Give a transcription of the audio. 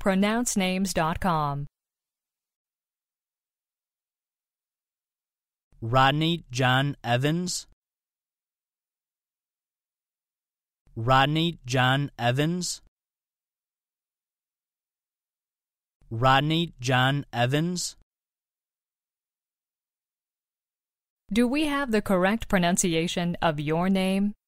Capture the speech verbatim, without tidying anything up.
pronounce names dot com. Rodney John Evans. Rodney John Evans. Rodney John Evans. Do we have the correct pronunciation of your name?